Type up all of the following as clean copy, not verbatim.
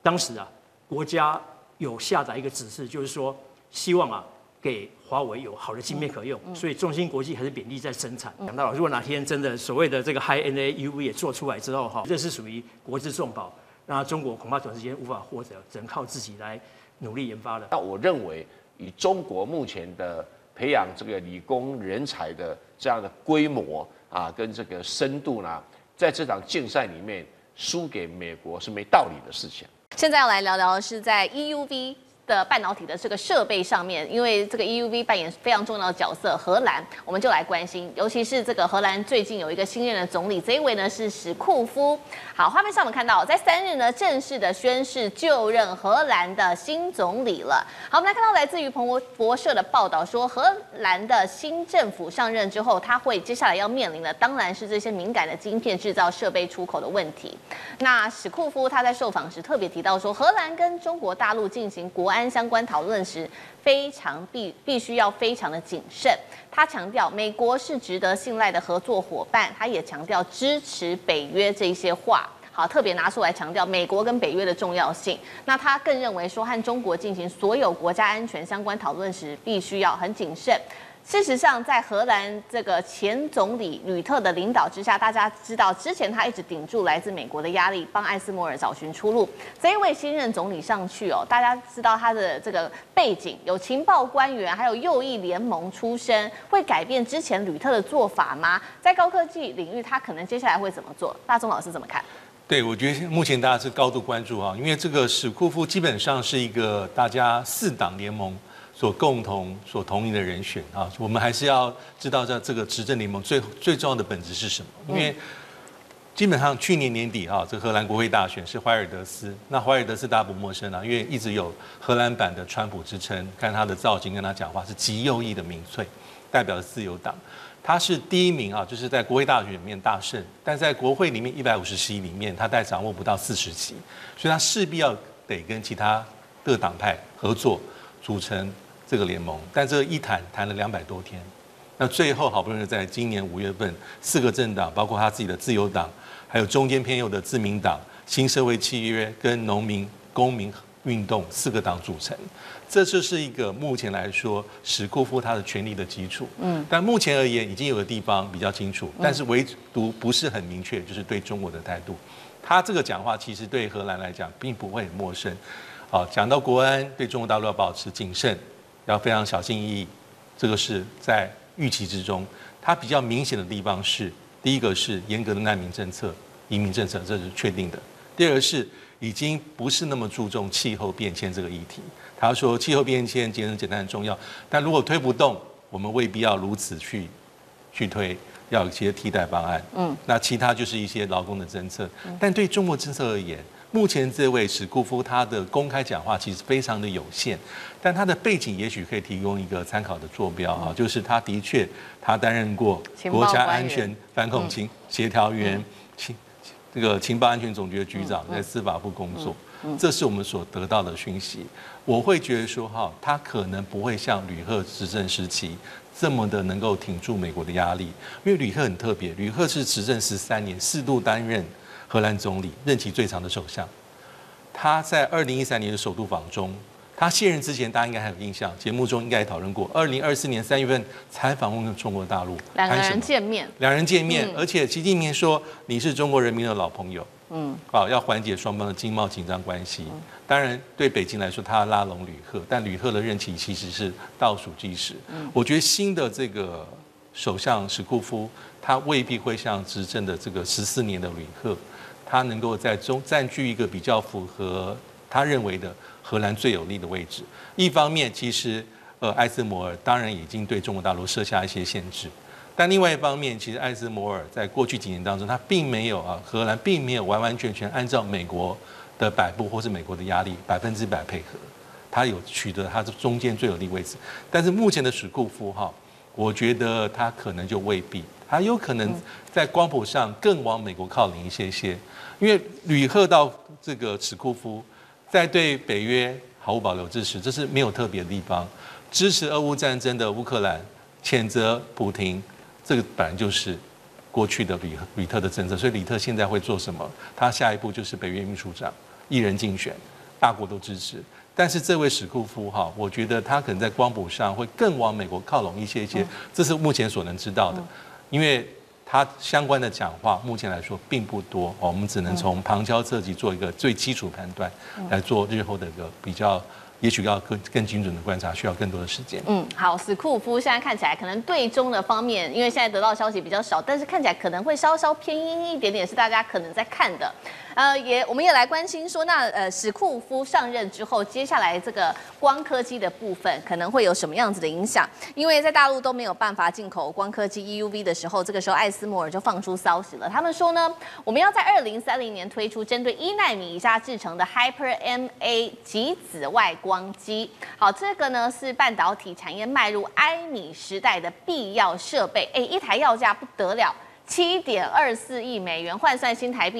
当时啊，国家有下达一个指示，就是说希望啊给华为有好的晶片可用，所以中芯国际还是勉力在生产。讲到了，如果哪天真的所谓的这个 High NA EUV 也做出来之后，这是属于国之重宝，那中国恐怕短时间无法获得，只能靠自己来努力研发的。 那我认为，以中国目前的培养这个理工人才的这样的规模啊，跟这个深度呢，在这场竞赛里面输给美国是没道理的事情。 现在要来聊聊的是在 EUV 的半导体的这个设备上面，因为这个 EUV 扮演非常重要的角色，荷兰我们就来关心，尤其是这个荷兰最近有一个新任的总理，这一位呢是史库夫。好，画面上我们看到，在3日呢正式的宣誓就任荷兰的新总理了。好，我们来看到来自于彭博社的报道说，荷兰的新政府上任之后，他会接下来要面临的当然是这些敏感的晶片制造设备出口的问题。那史库夫他在受访时特别提到说，荷兰跟中国大陆进行国安相关讨论时，必须要非常的谨慎。他强调，美国是值得信赖的合作伙伴，他也强调支持北约这一些话。好，特别拿出来强调美国跟北约的重要性。那他更认为说，和中国进行所有国家安全相关讨论时，必须要很谨慎。事实上，在荷兰这个前总理吕特的领导之下，大家知道之前他一直顶住来自美国的压力，帮艾斯摩尔找寻出路。这一位新任总理上去哦，大家知道他的这个背景有情报官员，还有右翼联盟出身，会改变之前吕特的做法吗？在高科技领域，他可能接下来会怎么做？大宗老师怎么看？ 对，我觉得目前大家是高度关注啊，因为这个史库夫基本上是一个大家4党联盟所共同同意的人选啊，我们还是要知道这个执政联盟最重要的本质是什么？因为基本上去年年底啊，这个荷兰国会大选是怀尔德斯，那怀尔德斯大家不陌生啊，因为一直有荷兰版的川普之称，看他的造型跟他讲话是极右翼的民粹，代表了自由党。他是第1名啊，就是在国会大选里面大胜，但在国会里面150席里面，他掌握不到40席，所以他势必要得跟其他各党派合作，组成这个联盟。但这个一谈了200多天，那最后好不容易在今年5月份，4个政党，包括他自己的自由党，还有中间偏右的自民党、新社会契约跟农民公民运动4个党组成。这就是一个目前来说史库夫他的权力的基础。但目前而言已经有的地方比较清楚，但是唯独不是很明确，就是对中国的态度。他这个讲话其实对荷兰来讲并不会很陌生。好，讲到国安，对中国大陆要保持谨慎，要非常小心翼翼，这个是在预期之中。它比较明显的地方是，第一个是严格的难民政策、移民政策，这是确定的；第二个是已经不是那么注重气候变迁这个议题。他说气候变迁节能减碳很重要，但如果推不动，我们未必要如此去推，要有一些替代方案。那其他就是一些劳工的政策。但对中国政策而言，目前这位史库夫他的公开讲话其实非常的有限，但他的背景也许可以提供一个参考的坐标啊，就是他的确他担任过国家安全反恐协调员、这个情报安全总局的局长，在司法部工作。这是我们所得到的讯息。我会觉得说，他可能不会像吕赫执政时期这么的能够挺住美国的压力，因为吕赫很特别，吕赫是执政13年，4度担任荷兰总理，任期最长的首相。他在2013年的首都访中，他卸任之前，大家应该还有印象，节目中应该也讨论过。2024年3月份才访问中国大陆， 两个人见面， 而且习近平说你是中国人民的老朋友。要缓解双方的经贸紧张关系。当然，对北京来说，他要拉拢吕赫，但吕赫的任期其实是倒数计时。我觉得新的这个首相史库夫，他未必会像执政的这个14年的吕赫，他能够在中占据一个比较符合他认为的荷兰最有利的位置。一方面，其实艾斯摩尔当然已经对中国大陆设下一些限制。但另外一方面，其实艾斯摩尔在过去几年当中，他并没有荷兰并没有完完全全按照美国的摆布或是美国的压力100%配合，他有取得他中间最有利位置。但是目前的史库夫我觉得他可能就未必，他有可能在光谱上更往美国靠拢一些，因为吕赫到这个史库夫，在对北约毫无保留支持，这是没有特别的地方。支持俄乌战争的乌克兰，谴责普亭。这个本来就是过去的吕特的政策，所以吕特现在会做什么？他下一步就是北约秘书长，一人竞选。 大国都支持。但是这位史库夫哈，我觉得他可能在光谱上会更往美国靠拢一些，这是目前所能知道的，因为他相关的讲话目前来说并不多，我们只能从旁敲侧击做一个最基础判断，来做日后的一个比较。也许要更精准的观察，需要更多的时间。 好，史库夫现在看起来可能对中的方面，因为现在得到的消息比较少，但是看起来可能会稍稍偏阴一点点，是大家可能在看的。我们也来关心说，那史库夫上任之后，接下来这个光刻机的部分可能会有什么样子的影响？因为在大陆都没有办法进口光刻机 EUV 的时候，这个时候艾斯摩尔就放出消息了，他们说呢，我们要在2030年推出针对1奈米以下制成的 Hyper MA 极紫外光机。好，这个呢是半导体产业迈入埃米时代的必要设备。一台要价不得了。7.24亿美元，换算新台币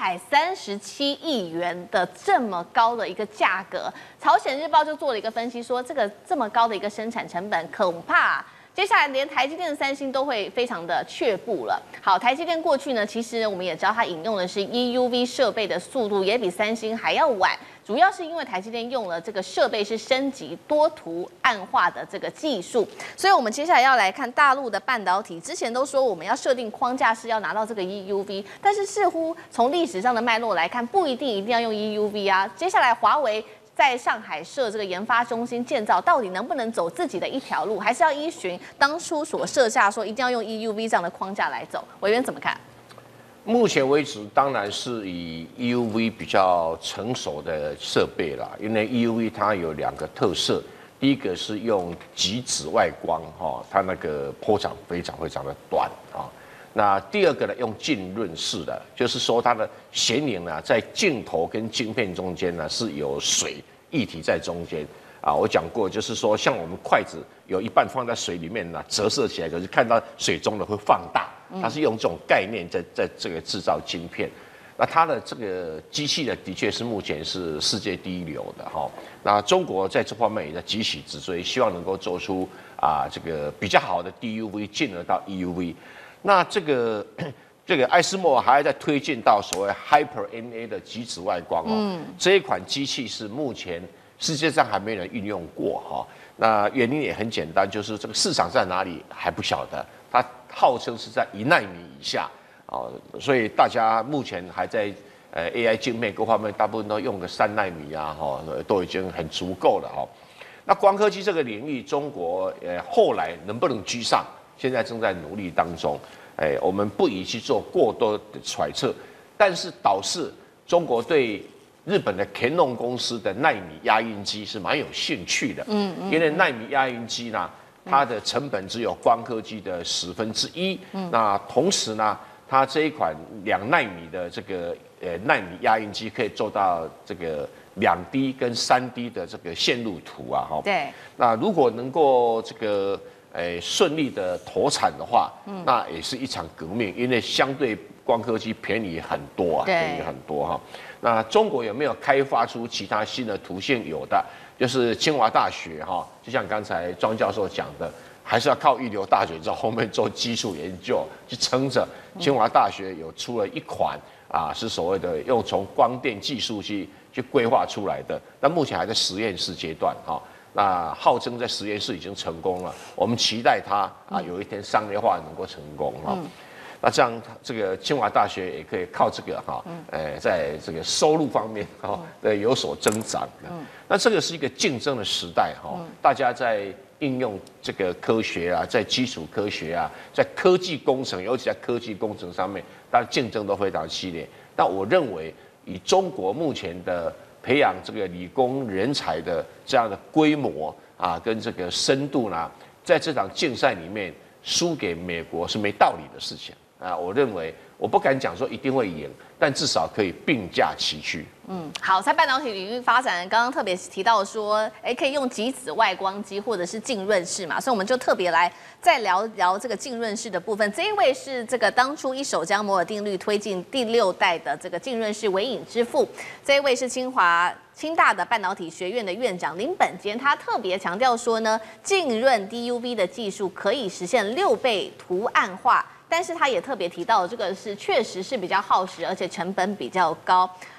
237亿元的这么高的一个价格，朝鲜日报就做了一个分析，说这么高的一个生产成本，恐怕接下来连台积电、三星都会非常的却步了。好，台积电过去呢，其实我们也知道它引用的是 EUV 设备的速度也比三星还要晚。主要是因为台积电用了这个设备是升级多图暗化的这个技术，所以我们接下来要来看大陆的半导体。之前都说我们要设定框架是要拿到这个 EUV， 但是似乎从历史上的脉络来看，不一定要用 EUV 啊。接下来华为在上海设这个研发中心建造，到底能不能走自己的一条路，还是要依循当初所设下说一定要用 EUV 这样的框架来走？委员怎么看？ 目前为止，当然是以 EUV 比较成熟的设备啦，因为 EUV 它有2个特色，第一个是用极紫外光它那个波长非常的短那第二个呢，用浸润式的，就是说它的显影呢，在镜头跟晶片中间呢是有水液体在中间我讲过，就是说像我们筷子有一半放在水里面呢，折射起来，可是看到水中的会放大。它是用这种概念在这个制造晶片，那它的这个机器呢，的确是目前是世界第一流的那中国在这方面也在急起直追，希望能够做出这个比较好的 DUV， 进而到 EUV。那这个艾斯摩尔还在推进到所谓 Hyper MA 的极紫外光这一款机器是目前世界上还没人运用过那原因也很简单，就是这个市场在哪里还不晓得。它号称是在1奈米以下所以大家目前还在AI 晶片各方面大部分都用个3奈米都已经很足够了那光刻机这个领域，中国后来能不能居上，现在正在努力当中。我们不宜去做过多的揣测，但是倒是中国对日本的 Canon 公司的奈米压印机是蛮有兴趣的，因为奈米压印机呢，它的成本只有光刻机的1/10，那同时呢，它这一款2奈米的这个奈米压印机可以做到这个2D 跟3D 的这个线路图对。 那如果能够这个顺利的投产的话，那也是一场革命，因为相对光刻机便宜很多便宜很多那中国有没有开发出其他新的途径？有的。就是清华大学就像刚才庄教授讲的，还是要靠一流大学在后面做基础研究去撑着。清华大学有出了一款是所谓的用从光电技术去规划出来的，但目前还在实验室阶段那号称在实验室已经成功了，我们期待它有一天商业化能够成功那这样，这个清华大学也可以靠这个在这个收入方面有所增长那这个是一个竞争的时代大家在应用这个科学在基础科学在科技工程，尤其在科技工程上面，大家竞争都非常激烈。但我认为，以中国目前的培养这个理工人才的这样的规模跟这个深度呢，在这场竞赛里面输给美国是没道理的事情。我认为我不敢讲说一定会赢，但至少可以并驾齐驱。 好，在半导体领域发展，刚刚特别提到说，可以用极紫外光机或者是浸润式嘛，所以我们就特别来再聊聊这个浸润式的部分。这一位是这个当初一手将摩尔定律推进第6代的这个浸润式微影之父，这一位是清大的半导体学院的院长林本坚，他特别强调说呢，浸润 DUV 的技术可以实现6倍图案化。但是他也特别提到，这个是确实是比较耗时，而且成本比较高。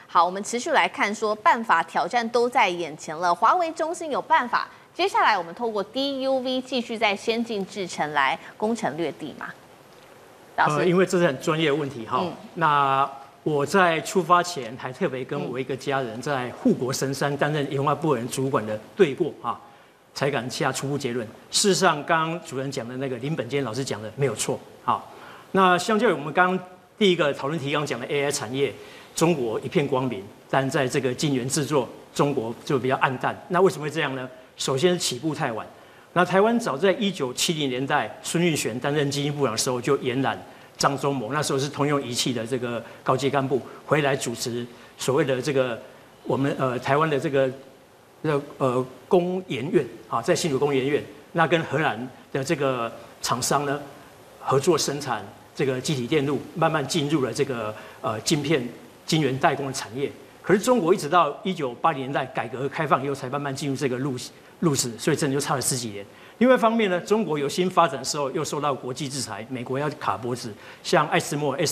好，我们持续来看说，办法挑战都在眼前了，华为、中兴有办法。接下来我们透过 DUV 继续在先进制程来攻城略地嘛？ 因为这是很专业的问题哈。那我在出发前还特别跟我一个家人在护国神山担任研发部门主管的对过啊，才敢下初步结论。事实上，刚刚主任讲的那个林本坚老师讲的没有错。好，那相较于我们刚刚第一个讨论题刚讲的 AI 产业，中国一片光明，但在这个晶圆制作，中国就比较暗淡。那为什么会这样呢？首先是起步太晚。那台湾早在1970年代，孙运璇担任经济部长的时候就延揽张忠谋，那时候是通用仪器的这个高阶干部回来主持所谓的这个我们台湾的这个工研院啊，在新竹工研院，那跟荷兰的这个厂商呢合作生产这个基体电路，慢慢进入了这个晶片晶圆代工的产业。可是中国一直到1980年代改革开放以后，才慢慢进入这个路子，所以真的就差了10几年。另外一方面呢，中国有新发展的时候，又受到国际制裁，美国要卡脖子，像艾斯摩尔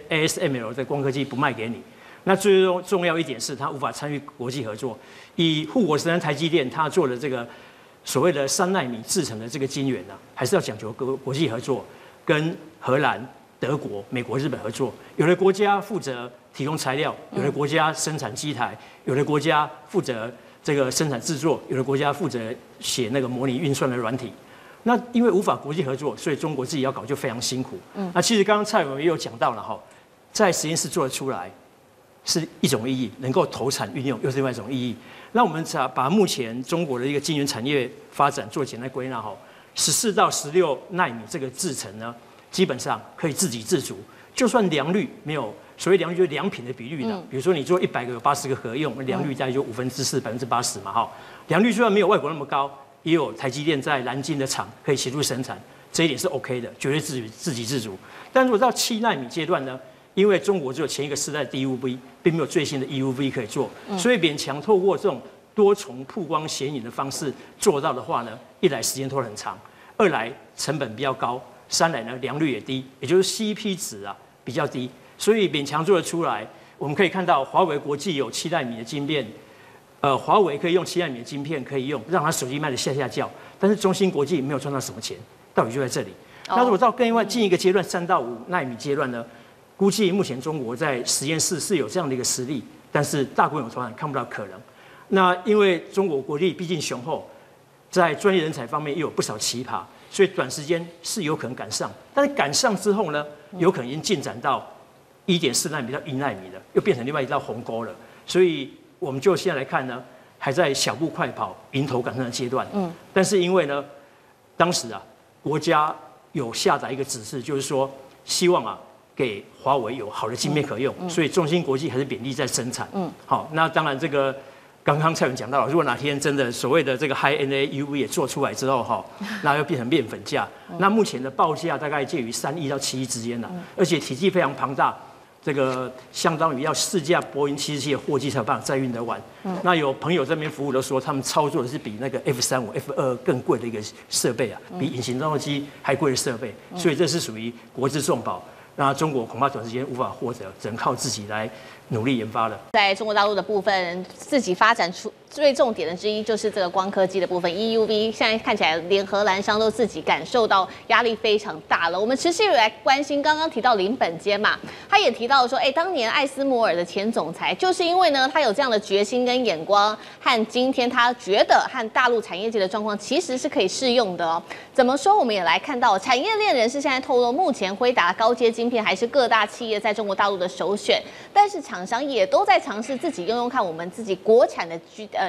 ASML 的光刻机不卖给你。那最重要一点是，它无法参与国际合作。以护国神山台积电，它做的这个所谓的3奈米制成的这个晶圆呢，还是要讲求国际合作，跟荷兰、德国、美国、日本合作。有的国家负责提供材料，有的国家生产机台，有的国家负责这个生产制作，有的国家负责写那个模拟运算的软体。那因为无法国际合作，所以中国自己要搞就非常辛苦。那其实刚刚蔡委员也有讲到了哈，在实验室做得出来是一种意义，能够投产运用又是另外一种意义。那我们把目前中国的一个晶圆产业发展做简单归纳哈，14到16奈米这个制程呢，基本上可以自给自足，就算良率没有。所谓良率就是良品的比率的，比如说你做100个有80个合用，良率大概就4%、80%嘛哈。良率虽然没有外国那么高，也有台积电在南京的厂可以协助生产，这一点是 OK 的，绝对自给自足。但如果到7奈米阶段呢，因为中国只有前一个世代 DUV， 并没有最新的 EUV 可以做，所以勉强透过这种多重曝光显影的方式做到的话呢，一来时间拖得很长，二来成本比较高，三来呢良率也低，也就是 CP 值啊比较低。所以勉强做得出来，我们可以看到华为国际有7奈米的晶片，华为可以用7奈米的晶片可以用，让它手机卖得下叫，但是中芯国际没有赚到什么钱，道理就在这里。那如果到更进一个阶段3到5奈米阶段呢，估计目前中国在实验室是有这样的一个实力，但是大规模投产看不到可能。那因为中国国力毕竟雄厚，在专业人才方面又有不少奇葩，所以短时间是有可能赶上，但是赶上之后呢，有可能已经进展到1.4奈米到1奈米的，又变成另外一道鸿沟了。所以我们就现在来看呢，还在小步快跑、迎头赶上的阶段。但是因为呢，当时啊，国家有下达一个指示，就是说希望啊，给华为有好的晶片可用，所以中芯国际还是勉力在生产。好，那当然这个刚刚蔡文讲到了，如果哪天真的所谓的这个 High NA EUV 也做出来之后哈，那又变成面粉价。那目前的报价大概介于3亿到7亿之间了，而且体积非常庞大。这个相当于要4架波音747的货机才有办法载运得完。那有朋友这边服务都说，他们操作的是比那个 F35、F2更贵的一个设备啊，比隐形战斗机还贵的设备，所以这是属于国之重宝。那中国恐怕短时间无法获得，只能靠自己来努力研发了。 在中国大陆的部分，自己发展出最重点的之一就是这个光刻机的部分 EUV， 现在看起来连荷兰商都自己感受到压力非常大了。我们持续来关心，刚刚提到林本坚嘛，他也提到说，当年艾斯摩尔的前总裁就是因为呢，他有这样的决心跟眼光，和今天他觉得和大陆产业界的状况其实是可以适用的哦。怎么说？我们也来看到，产业链人士现在透露，目前辉达高阶晶片还是各大企业在中国大陆的首选，但是厂商也都在尝试自己用看我们自己国产的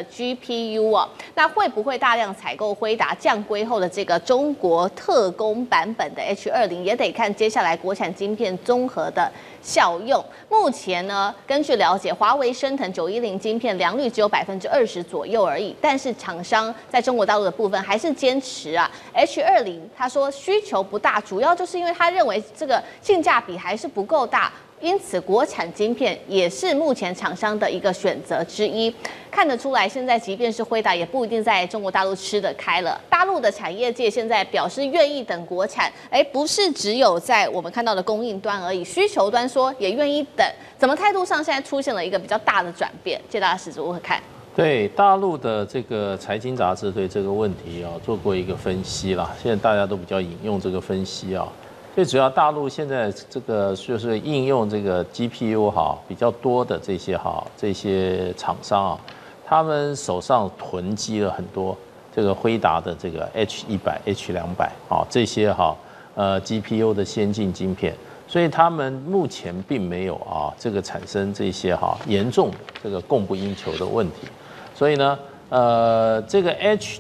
GPU 哦，那会不会大量采购辉达降规后的这个中国特供版本的 H20，也得看接下来国产晶片综合的效用。目前呢，根据了解，华为升腾910晶片良率只有20%左右而已，但是厂商在中国大陆的部分还是坚持啊 H20，他说需求不大，主要就是因为他认为这个性价比还是不够大。 因此国产晶片也是目前厂商的一个选择之一。看得出来，现在即便是辉达，也不一定在中国大陆吃得开了。大陆的产业界现在表示愿意等国产，不是只有在我们看到的供应端而已，需求端说也愿意等。怎么态度上现在出现了一个比较大的转变？谢大使如何看？ 对大陆的这个财经杂志对这个问题做过一个分析啦，现在大家都比较引用这个分析啊。最主要，大陆现在这个就是应用这个 GPU 比较多的这些厂商啊，他们手上囤积了很多这个辉达的这个 H100、H200这些GPU 的先进晶片，所以他们目前并没有这个产生这些严重这个供不应求的问题。所以呢，这个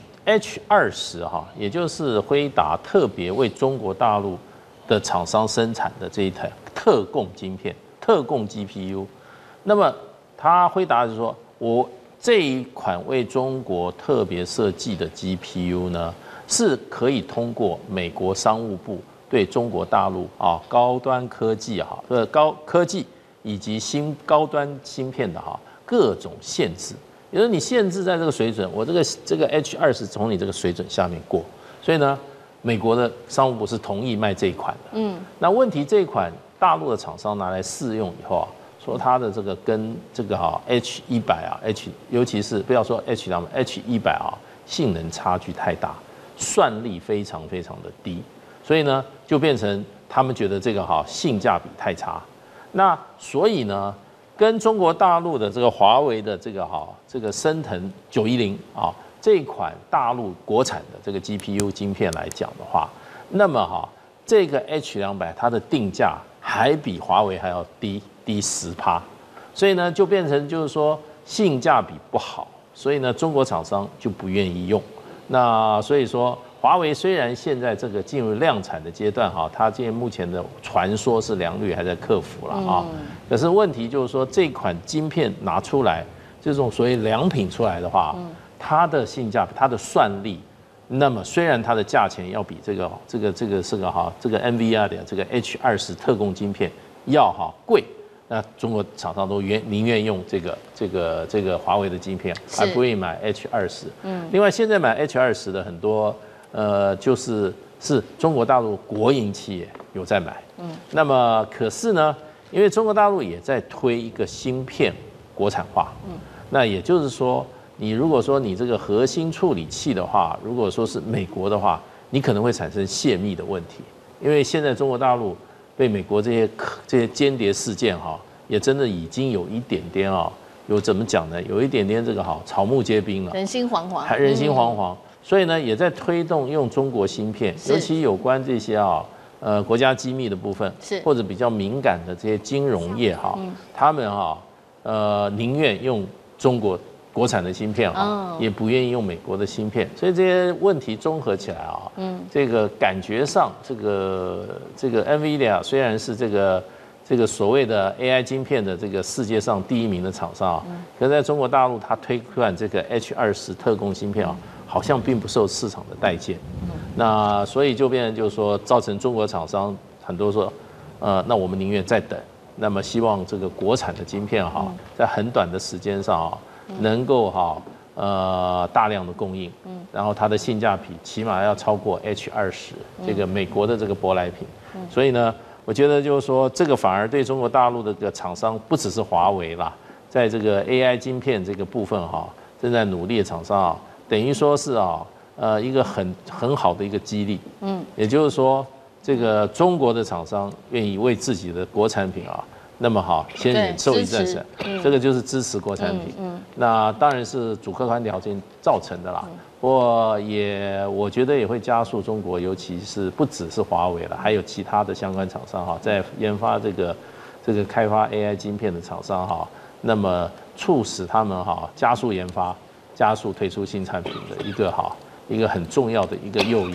H20也就是辉达特别为中国大陆的厂商生产的这一台特供晶片、特供 GPU， 那么辉达就说，我这一款为中国特别设计的 GPU 呢，是可以通过美国商务部对中国大陆高端科技高科技以及高端芯片的各种限制。也就是你限制在这个水准，我这个 H20从你这个水准下面过，所以呢，美国的商务部是同意卖这一款的。那问题这一款大陆的厂商拿来试用以后说它的这个跟这个H100尤其是不要说 H100性能差距太大，算力非常非常的低，所以呢就变成他们觉得这个性价比太差。那所以呢，跟中国大陆的这个华为的这个升腾910这一款大陆国产的这个 GPU 晶片来讲的话，那么这个 H200它的定价还比华为还要低10%，所以呢就变成就是说性价比不好，所以呢中国厂商就不愿意用。那所以说华为虽然现在这个进入量产的阶段它现在目前的传说是良率还在克服了可是问题就是说这款晶片拿出来这种所谓良品出来的话，它的性价比、它的算力，那么虽然它的价钱要比这个 NVIDIA 的这个 H20特供晶片要贵，那中国厂商都宁愿用这个华为的晶片，还不愿意买 H20。另外现在买 H20的很多是中国大陆国营企业有在买。那么可是呢，因为中国大陆也在推一个芯片国产化。那也就是说，你如果说你这个核心处理器的话，如果说是美国的话，你可能会产生泄密的问题，因为现在中国大陆被美国这些间谍事件也真的已经有一点点有怎么讲呢？有一点点这个草木皆兵了， 人心惶惶， 人心惶惶。所以呢，也在推动用中国芯片，尤其有关这些国家机密的部分，或者比较敏感的这些金融业他们宁愿用中国国产的芯片也不愿意用美国的芯片，所以这些问题综合起来这个感觉上，这个 NVIDIA 虽然是这个所谓的 AI 晶片的这个世界上第一名的厂商可是在中国大陆它推广这个 H20特供芯片好像并不受市场的待见。那所以就变成就是说，造成中国厂商很多说，那我们宁愿再等。那么希望这个国产的晶片在很短的时间上能够大量的供应，然后它的性价比起码要超过 H20这个美国的这个舶来品。所以呢，我觉得就是说，这个反而对中国大陆的这个厂商，不只是华为啦，在这个 AI 晶片这个部分正在努力的厂商等于说是一个很好的一个激励。也就是说，这个中国的厂商愿意为自己的国产品那么先忍受一阵子，这个就是支持国产品。那当然是主客观条件造成的啦。不过我觉得也会加速中国，尤其是不只是华为了，还有其他的相关厂商在研发这个开发 AI 晶片的厂商那么促使他们加速研发、加速推出新产品的一个很重要的一个诱因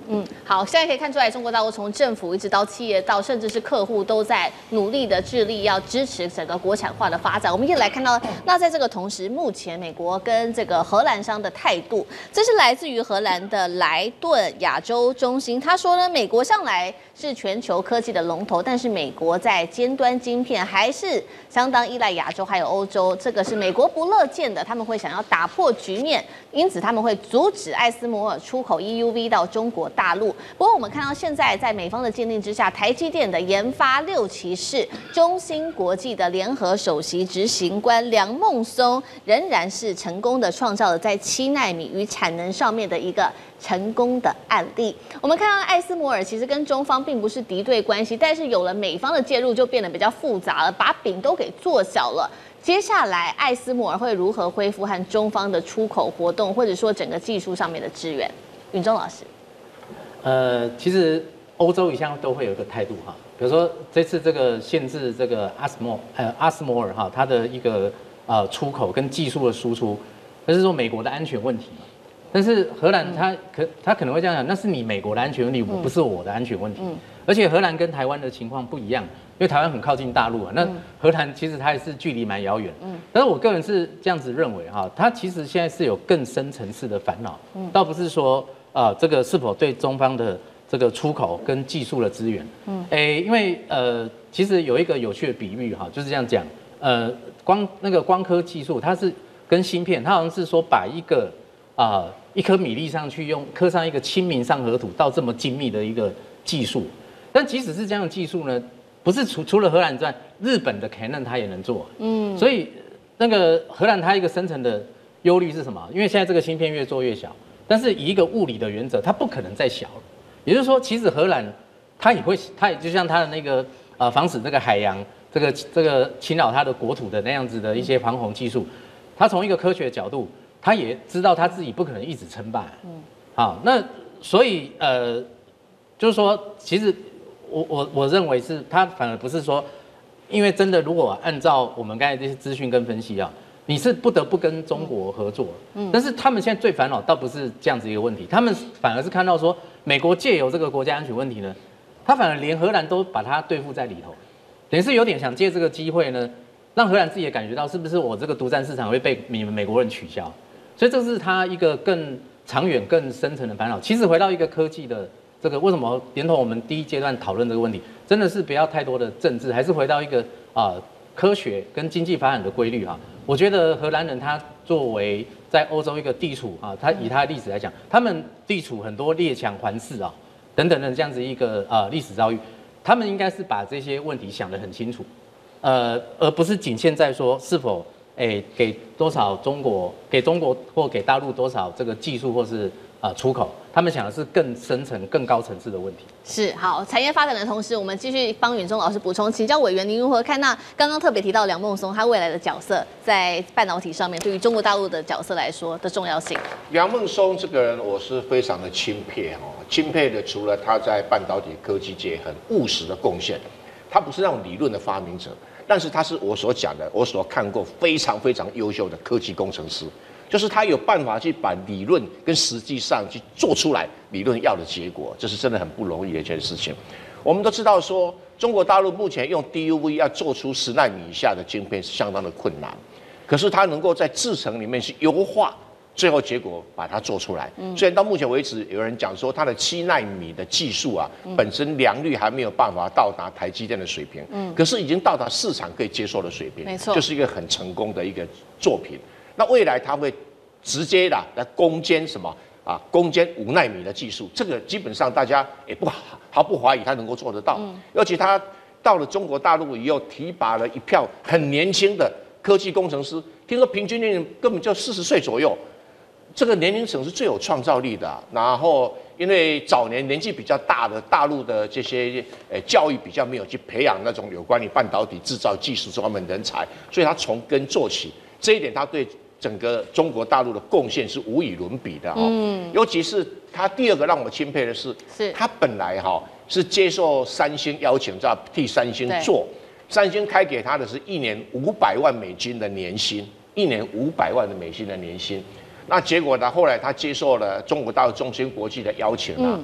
好，现在可以看出来，中国大陆从政府一直到企业到甚至是客户都在努力的致力要支持整个国产化的发展。我们可以来看到，那在这个同时，目前美国跟这个荷兰商的态度，这是来自于荷兰的莱顿亚洲中心，他说呢，美国向来是全球科技的龙头，但是美国在尖端晶片还是相当依赖亚洲还有欧洲，这个是美国不乐见的，他们会想要打破局面，因此他们会阻止艾斯摩尔出口 EUV 到中国大陆。不过我们看到现在在美方的鉴定之下，台积电的研发6骑士、中芯国际的联合首席执行官梁孟松仍然是成功的创造了在7奈米与产能上面的一个成功的案例。我们看到艾斯摩尔其实跟中方并不是敌对关系，但是有了美方的介入就变得比较复杂了，把饼都给做小了。接下来艾斯摩尔会如何恢复和中方的出口活动，或者说整个技术上面的支援？允中老师。 其实欧洲一向都会有一个态度哈，比如说这次这个限制这个阿斯摩尔哈，它的一个出口跟技术的输出，那是说美国的安全问题嘛。但是荷兰他可能会这样讲，那是你美国的安全问题，不是我的安全问题。而且荷兰跟台湾的情况不一样，因为台湾很靠近大陆啊，那荷兰其实它也是距离蛮遥远。但是我个人是这样子认为哈，它其实现在是有更深层次的烦恼，倒不是说这个是否对中方的这个出口跟技术的资源，因为其实有一个有趣的比喻哈，就是这样讲，光刻技术它是跟芯片，它好像是说把一颗米粒上去刻上一个清明上河图，到这么精密的一个技术。但即使是这样的技术呢，不是除了荷兰之外，日本的 Canon 它也能做。所以那个荷兰它一个深层的忧虑是什么？因为现在这个芯片越做越小，但是以一个物理的原则，它不可能再小了。也就是说，其实荷兰它也就像它的那个防止这个海洋这个侵扰它的国土的那样子的一些防洪技术，它从一个科学的角度，他也知道他自己不可能一直称霸。好，那所以就是说，其实我认为是他反而不是说，因为真的如果按照我们刚才这些资讯跟分析啊，你是不得不跟中国合作。但是他们现在最烦恼倒不是这样子一个问题，他们反而是看到说，美国借由这个国家安全问题呢，他反而连荷兰都把它对付在里头，等于是有点想借这个机会呢，让荷兰自己也感觉到是不是我这个独占市场会被你们美国人取消。所以这是他一个更长远、更深层的烦恼。其实回到一个科技的这个，为什么连同我们第一阶段讨论这个问题，真的是不要太多的政治，还是回到一个科学跟经济发展的规律哈。我觉得荷兰人他作为在欧洲一个地处啊，他以他的历史来讲，他们地处很多列强环视啊等等的这样子一个历史遭遇，他们应该是把这些问题想得很清楚，而不是仅限在说是否。给多少给中国或给大陆多少这个技术或是出口，他们想的是更深层、更高层次的问题。 是好，产业发展的同时，我们继续帮允中老师补充，请教委员，您如何看那刚刚特别提到梁孟松他未来的角色在半导体上面，对于中国大陆的角色来说的重要性？ 梁孟松这个人，我是非常的钦佩哦，钦佩的除了他在半导体科技界很务实的贡献，他不是那种理论的发明者。但是他是我所讲的，我所看过非常非常优秀的科技工程师，就是他有办法去把理论跟实际上去做出来理论要的结果，这是真的很不容易的一件事情。我们都知道说，中国大陆目前用 DUV 要做出10奈米以下的晶片是相当的困难，可是它能够在制程里面去优化，最后结果把它做出来。虽然到目前为止，有人讲说它的7奈米的技术啊，本身良率还没有办法到达台积电的水平，可是已经到达市场可以接受的水平， 没错， 就是一个很成功的一个作品。那未来它会直接的来攻坚什么啊？攻坚5奈米的技术，这个基本上大家也毫不怀疑它能够做得到。尤其它到了中国大陆以后，提拔了一票很年轻的科技工程师，听说平均年龄根本就40岁左右。这个年龄层是最有创造力的，然后因为早年年纪比较大的大陆的这些教育比较没有去培养那种有关于半导体制造技术专门人才，所以他从根做起，这一点他对整个中国大陆的贡献是无与伦比的尤其是他第二个让我钦佩的是他本来是接受三星邀请，要替三星做，三星开给他的是1年500万美金的年薪，1年500万的美金的年薪。那结果呢？后来他接受了中国大陆中芯国际的邀请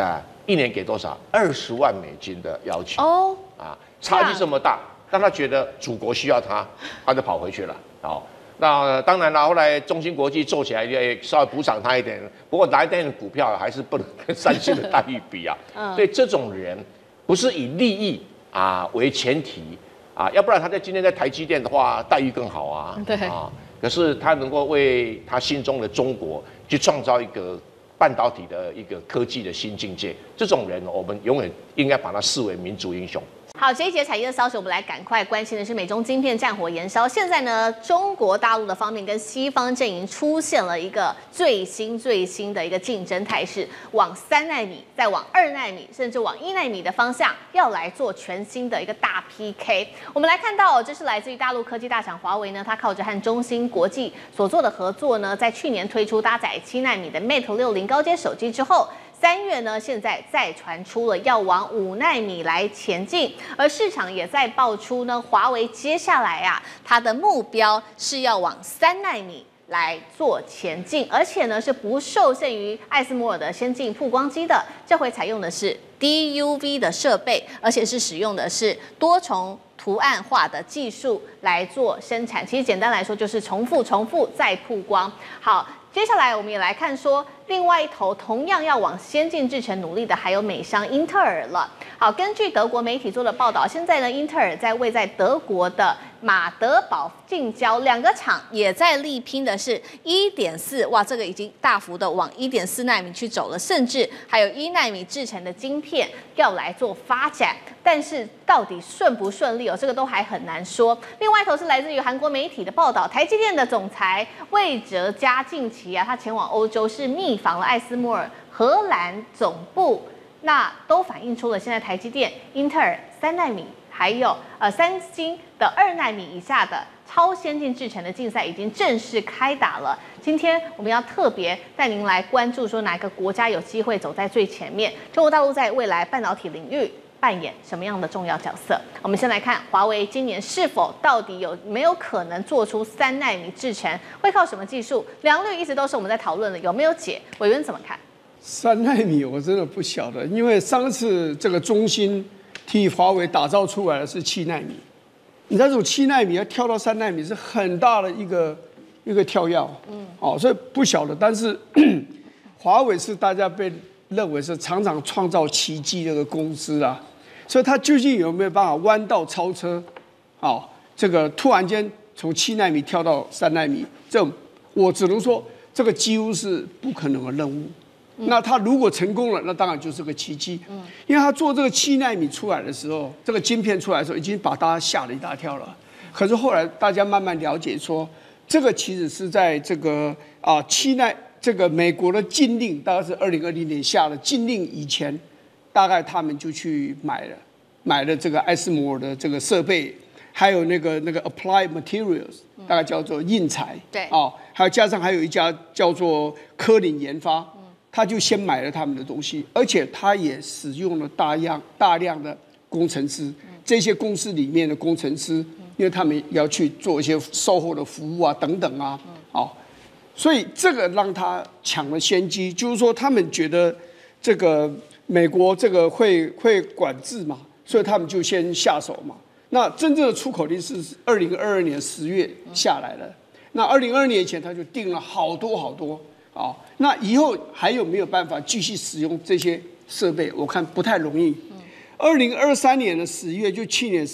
1年给多少？20万美金的要求哦， 差距这么大，但他觉得祖国需要他，他就跑回去了。那当然了，后来中芯国际做起来也稍微补偿他一点，不过台积电的股票还是不能跟三星的待遇比啊。所以这种人不是以利益为前提要不然他今天在台积电的话待遇更好啊。 对可是他能够为他心中的中国去创造一个半导体的一个科技的新境界，这种人我们永远应该把他视为民族英雄。 好，这一节产业的消息，我们来赶快关心的是美中晶片战火延烧。现在呢，中国大陆的方面跟西方阵营出现了一个最新的一个竞争态势，往3奈米，再往2奈米，甚至往1奈米的方向，要来做全新的一个大 PK。我们来看到，这是来自于大陆科技大厂华为呢，它靠着和中芯国际所做的合作呢，在去年推出搭载7奈米的 Mate 60高阶手机之后。3月呢，现在再传出了要往5奈米来前进，而市场也在爆出呢，华为接下来它的目标是要往3奈米来做前进，而且呢是不受限于艾斯摩尔的先进曝光机的，这回采用的是 DUV 的设备，而且是使用的是多重图案化的技术来做生产。其实简单来说就是重复再曝光。好。接下来我们也来看说，另外一头同样要往先进制程努力的还有美商英特尔了。好，根据德国媒体做的报道，现在呢，英特尔位在德国的马德堡近郊2个厂也在力拼的是1.4，哇，这个已经大幅的往1.4奈米去走了，甚至还有1奈米制成的晶片要来做发展。但是到底顺不顺利这个都还很难说。另外一头是来自于韩国媒体的报道，台积电的总裁魏哲嘉近期他前往欧洲是密访了艾斯摩尔荷兰总部，那都反映出了现在台积电、英特尔3奈米，还有三星的2奈米以下的超先进制程的竞赛已经正式开打了。今天我们要特别带您来关注说哪个国家有机会走在最前面，中国大陆在未来半导体领域扮演什么样的重要角色？我们先来看华为今年是否到底有没有可能做出3奈米制程，会靠什么技术？良率一直都是我们在讨论的，有没有解？委员怎么看 ？3奈米我真的不晓得，因为上次这个中芯替华为打造出来的是7奈米，你这种7奈米要跳到3奈米是很大的一个跳跃，所以不晓得。但是华为是大家被认为是常常创造奇迹这个公司啊。所以它究竟有没有办法弯道超车？这个突然间从7奈米跳到3奈米，这种我只能说这个几乎是不可能的任务。那他如果成功了，那当然就是个奇迹。因为他做这个7奈米出来的时候，这个晶片出来的时候，已经把大家吓了一大跳了。可是后来大家慢慢了解说，这个其实是在这个这个美国的禁令，大概是2020年下的禁令以前。大概他们就去买了这个艾斯摩尔的这个设备，还有那个 Applied Materials， 大概叫做印材， 对， 还有加上还有一家叫做科林研发，他就先买了他们的东西，而且他也使用了大量的工程师，这些公司里面的工程师，因为他们要去做一些售后的服务等等所以这个让他抢了先机，就是说他们觉得这个。美国这个会管制嘛，所以他们就先下手嘛。那真正的出口令是2022年10月下来了。那2022年前他就定了好多那以后还有没有办法继续使用这些设备？我看不太容易。2023年的10月，就去年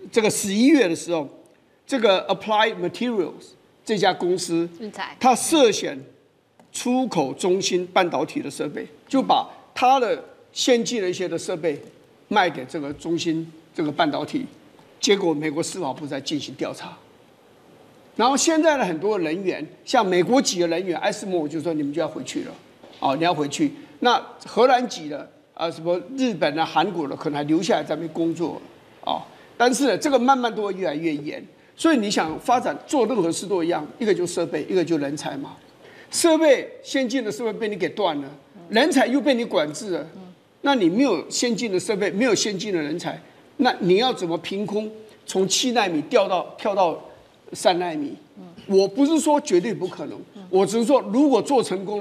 11月的时候，这个 Applied Materials 这家公司，它涉嫌出口中芯半导体的设备，就把它的先进的一些的设备卖给这个中芯这个半导体，结果美国司法部在进行调查。然后现在的很多人员，像美国籍的人员，艾斯摩尔就说你们就要回去了，你要回去。那荷兰籍的什么日本的、韩国的，可能还留下来在那边工作但是呢，这个慢慢都会越来越严。所以你想发展做任何事都一样，一个就设备，一个就人才嘛。设备先进的设备被你给断了，人才又被你管制了。那你没有先进的设备，没有先进的人才，那你要怎么凭空从7奈米跳到3奈米？我不是说绝对不可能，我只是说如果做成功了，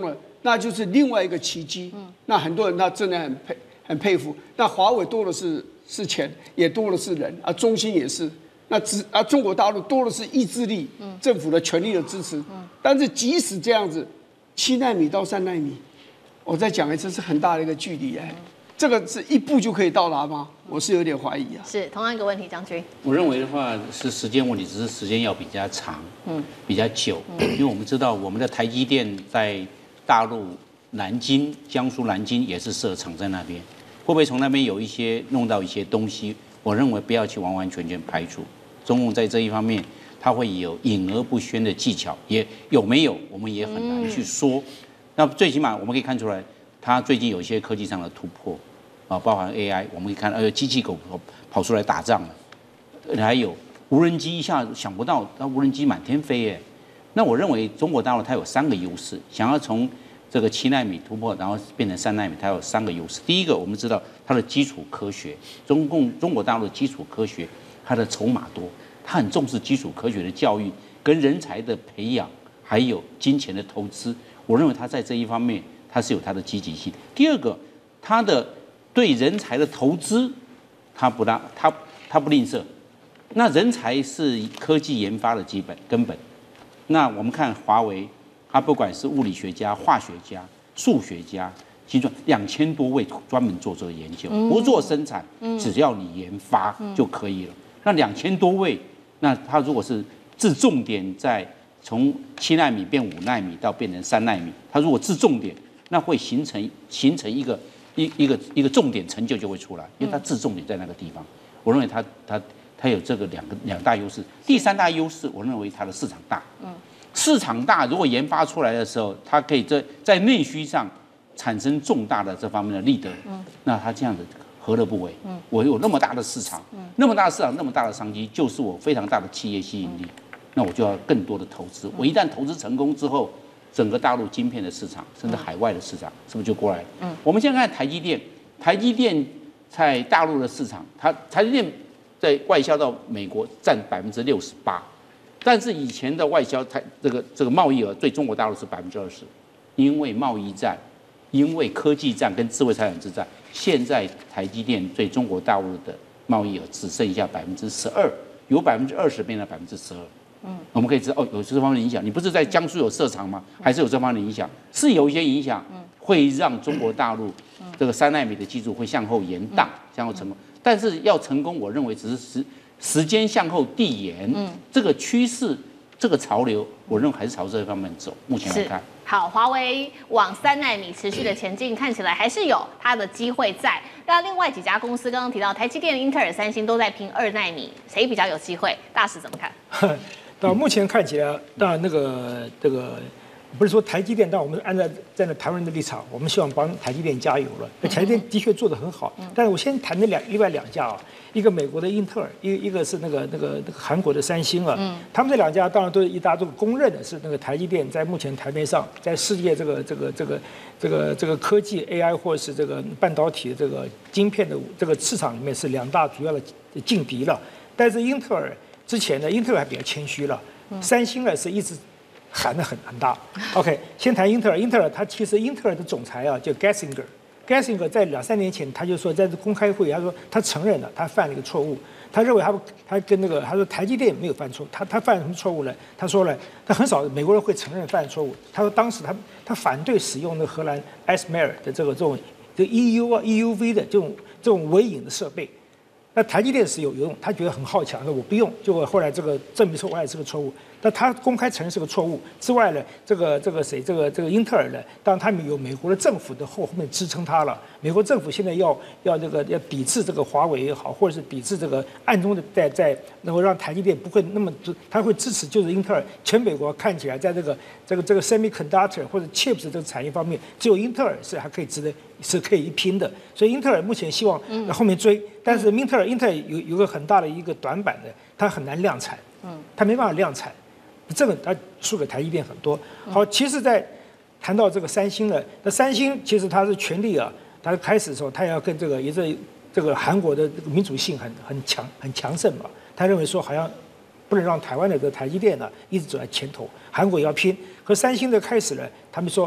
那就是另外一个奇迹。那很多人他真的很佩服。那华为多的是钱，也多的是人啊，中兴也是。那中国大陆多的是意志力，政府的全力的支持。但是即使这样子，7奈米到3奈米，我再讲一次，是很大的一个距离哎。这个是一步就可以到达吗？我是有点怀疑啊。 是同样一个问题，将军。 我认为的话是时间问题，只是时间要比较长，比较久。因为我们知道我们的台积电在大陆南京、江苏南京也是设厂在那边，会不会从那边有一些弄到一些东西？我认为不要去完完全全排除。中共在这一方面，它会有隐而不宣的技巧，也有没有，我们也很难去说。那最起码我们可以看出来，它最近有一些科技上的突破。包含 AI， 我们可以看到，机器狗跑出来打仗了，还有无人机，一下想不到，它无人机满天飞耶。那我认为中国大陆它有3个优势，想要从这个7奈米突破，然后变成3奈米，它有3个优势。第一个，我们知道它的基础科学，中国大陆的基础科学，它的筹码多，它很重视基础科学的教育跟人才的培养，还有金钱的投资。我认为它在这一方面，它是有它的积极性。第二个，它的对人才的投资，它不吝啬。那人才是科技研发的根本。那我们看华为，它不管是物理学家、化学家、数学家，计算2000多位专门做这个研究，不做生产，只要你研发就可以了。那2000多位，那它如果是置重点在从7奈米变5奈米到变成3奈米，它如果置重点，那会形成一个重点成就就会出来，因为它置重点在那个地方。我认为它有这个两大优势。第3大优势，我认为它的市场大。市场大，如果研发出来的时候，它可以在内需上产生重大的这方面的利得。那它这样子何乐不为？我有那么大的市场，那么大的市场，那么大的商机，就是我非常大的企业吸引力。那我就要更多的投资。我一旦投资成功之后，整个大陆晶片的市场，甚至海外的市场，是不是就过来了？我们现在看台积电在大陆的市场，台积电在外销到美国占68%，但是以前的外销这个贸易额对中国大陆是20%，因为贸易战，因为科技战跟智慧财产之战，现在台积电对中国大陆的贸易额只剩下12%，由20%变成12%。我们可以知道有这方面的影响。你不是在江苏有设厂吗？还是有这方面的影响？是有一些影响，会让中国大陆这个3奈米的技术会向后延宕，向后成功。但是要成功，我认为只是时间向后递延。这个趋势，这个潮流，我认为还是朝这方面走。目前来看。 好，华为往3奈米持续的前进，看起来还是有它的机会在。那另外几家公司刚刚提到，台积电、英特尔、三星都在拼2奈米，谁比较有机会？大使怎么看？ 到目前看起来，当然这个不是说台积电，但我们站在台湾人的立场，我们希望帮台积电加油了。台积电的确做得很好，但是我先谈另外2家啊，一个美国的英特尔，一个是那个韩国的三星啊。他们这2家当然都是大家都公认的是那个台积电在目前台面上，在世界这个科技 AI 或是这个半导体的这个晶片的这个市场里面是2大主要的劲敌了。但是英特尔之前呢，英特尔还比较谦虚了，三星呢是一直喊得很大。OK， 先谈英特尔，英特尔其实英特尔的总裁啊叫 Gessinger 在2-3年前他就说，在公开会他说他承认了他犯了一个错误，他认为他跟他说台积电没有犯错，他犯什么错误呢？他说了，他很少美国人会承认犯错误。他说当时他反对使用那荷兰 ASML 的这种EUV 的这种微影的设备。那台积电是有用，他觉得很好强，说我不用，结果后来这个证明说我也是个错误。那他公开承认是个错误之外呢，这个英特尔呢，当然他们有美国的政府的后面支撑他了。美国政府现在要抵制这个华为也好，或者是抵制这个暗中的在能够让台积电不会那么，他会支持就是英特尔。全美国看起来在这个 semiconductor 或者 chips 这个产业方面，只有英特尔是还可以是可以一拼的。所以英特尔目前希望后面追，但是英特尔有个很大的一个短板的，它很难量产，它没办法量产。这个它输给台积电很多。好，其实，在谈到这个三星了，那三星其实它是权力啊，它开始的时候，它要跟这个韩国的民主性很强盛嘛，他认为说好像不能让台湾的这个台积电呢一直走在前头，韩国也要拼。可三星的开始呢，他们说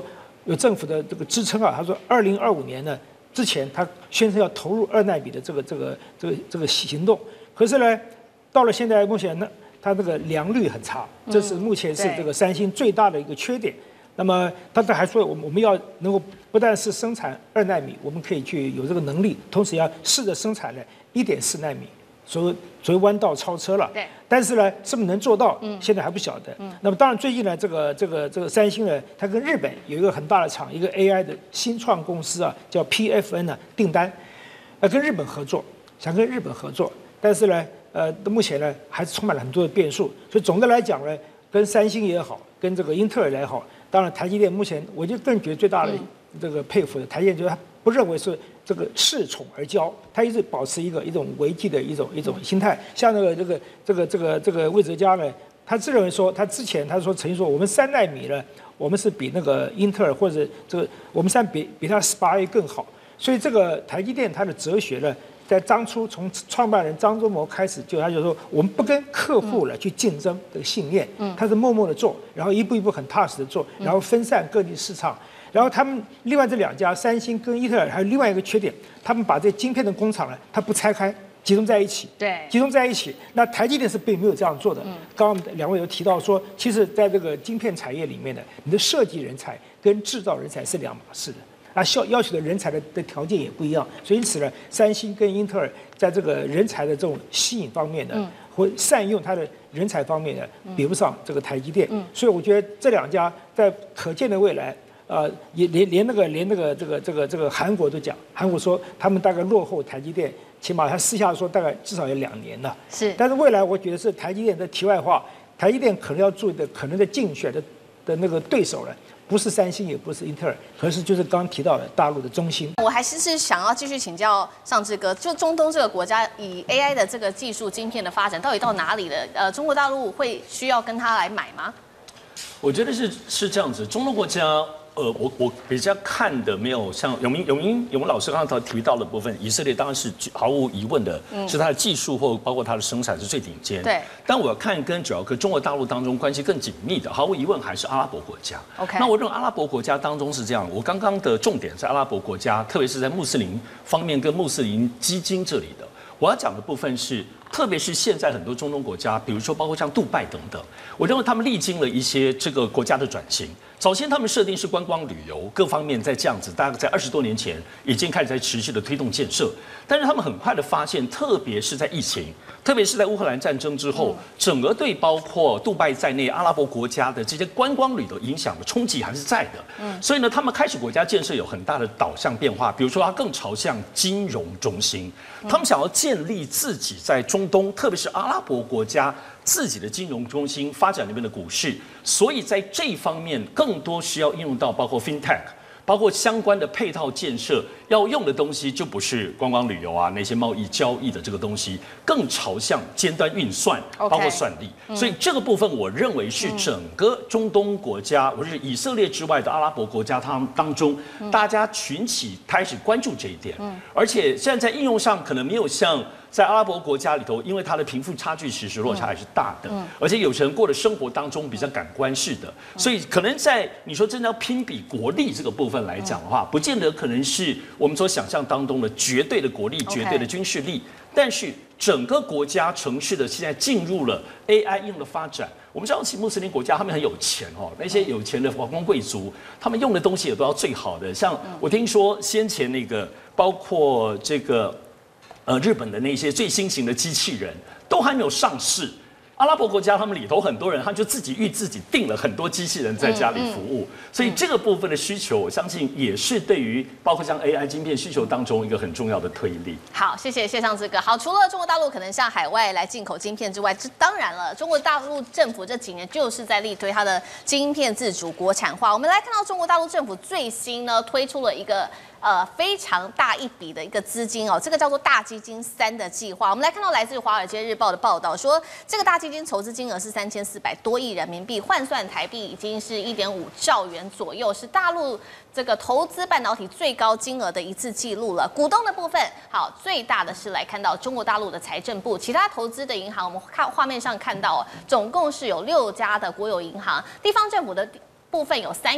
有政府的这个支撑啊，他说2025年呢之前，他宣称要投入2奈米的这个行动，可是呢，到了现在目前呢，它这个良率很差，这是目前是这个三星最大的一个缺点。那么他还说，我们要能够不但是生产2奈米，我们可以去有这个能力，同时要试着生产呢1.4奈米，所谓弯道超车了。 对。 但是呢，是不是能做到，现在还不晓得。那么当然，最近呢，这个三星呢，它跟日本有一个很大的厂，一个 AI 的新创公司啊，叫 PFN 呢订单，跟日本合作，想跟日本合作，但是呢，目前呢还是充满了很多的变数。所以总的来讲呢，跟三星也好，跟这个英特尔也好。当然，台积电目前我就更觉得最大的这个佩服的台积电，就是他不认为是这个恃宠而骄，他一直保持一种危机的一种心态。像这个魏哲家呢，他自认为说，他之前他说曾经说，我们3奈米呢，我们是比那个英特尔或者这个我们比他18A 更好。所以这个台积电它的哲学呢，在当初从创办人张忠谋开始，他就说我们不跟客户去竞争的信念，他是默默的做，然后一步一步很踏实的做，然后分散各地市场。然后他们另外这2家，三星跟英特尔还有另外一个缺点，他们把这晶片的工厂呢，它不拆开，集中在一起。 对， 集中在一起。那台积电是并没有这样做的。刚刚2位有提到说，其实在这个晶片产业里面呢，你的设计人才跟制造人才是2码事的。要求的人才的条件也不一样，所以因此呢，三星跟英特尔在这个人才的这种吸引方面呢，或善用它的人才方面呢，比不上这个台积电。所以我觉得这2家在可见的未来，也连这个韩国都讲，韩国说他们大概落后台积电，起码他私下说大概至少有2年了。 是， 但是未来我觉得是台积电的题外话，台积电可能要注意的可能的竞选的那个对手呢。不是三星，也不是英特尔，可是就是刚刚提到的大陆的中芯。 我还是想要继续请教尚志哥，就中东这个国家以 AI 的这个技术晶片的发展到底到哪里了？中国大陆会需要跟他来买吗？ 我觉得是这样子，中东国家。我比较看的没有像永明老师刚才提到的部分，以色列当然是毫无疑问的，是它的技术或包括它的生产是最顶尖。 对。 但我要看主要跟中国大陆当中关系更紧密的，毫无疑问还是阿拉伯国家。 OK。 那我认为阿拉伯国家当中是这样，我刚刚的重点在阿拉伯国家，特别是在穆斯林方面跟穆斯林基金这里的。我要讲的部分是，特别是现在很多中东国家，比如说包括像杜拜等等，我认为他们历经了一些这个国家的转型。早先他们设定是观光旅游各方面在这样子，大概在20多年前已经开始在持续的推动建设，但是他们很快的发现，特别是在疫情，特别是在乌克兰战争之后，整个对包括杜拜在内阿拉伯国家的这些观光旅的影响的冲击还是在的。所以呢，他们开始国家建设有很大的导向变化，比如说它更朝向金融中心，他们想要建立自己在中东，特别是阿拉伯国家自己的金融中心，发展那边的股市，所以在这一方面更多需要应用到包括 FinTech， 包括相关的配套建设，要用的东西就不是观光旅游啊那些贸易交易的这个东西，更朝向尖端运算，包括算力。所以这个部分我认为是整个中东国家，或是以色列之外的阿拉伯国家，他们当中大家群起开始关注这一点。而且现在在应用上可能没有像在阿拉伯国家里头，因为它的贫富差距其实落差还是大的，而且有些人过的生活当中比较感官式的，所以可能在你说真的要拼比国力这个部分来讲的话，不见得可能是我们所想象当中的绝对的国力、绝对的军事力，但是整个国家城市的现在进入了 AI 应用的发展。我们知道，穆斯林国家他们很有钱哦，那些有钱的王公贵族，他们用的东西也都要最好的。像我听说先前那个，包括这个。日本的那些最新型的机器人都还没有上市，阿拉伯国家他们里头很多人，他就自己订了很多机器人在家里服务，所以这个部分的需求，我相信也是对于包括像 AI 晶片需求当中一个很重要的推力。 好，谢谢尚志哥。好，除了中国大陆可能向海外来进口晶片之外，这当然了，中国大陆政府这几年就是在力推它的晶片自主国产化。我们来看到中国大陆政府最新呢推出了一个。非常大一笔的一个资金哦，这个叫做大基金3的计划。我们来看到来自于《华尔街日报》的报道，说这个大基金筹资金额是3400多亿人民币，换算台币已经是1.5兆元左右，是大陆这个投资半导体最高金额的一次记录了。股东的部分，好，最大的是来看到中国大陆的财政部，其他投资的银行，我们看画面上看到，总共是有6家的国有银行，地方政府的部分有3个。